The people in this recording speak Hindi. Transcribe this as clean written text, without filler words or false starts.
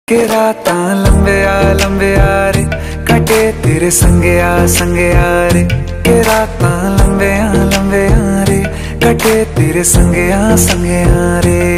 के रातां लंबे आ रे कटे तेरे संगे आ रे। के रातां लंबे आ रे कटे तेरे संगे आ रे।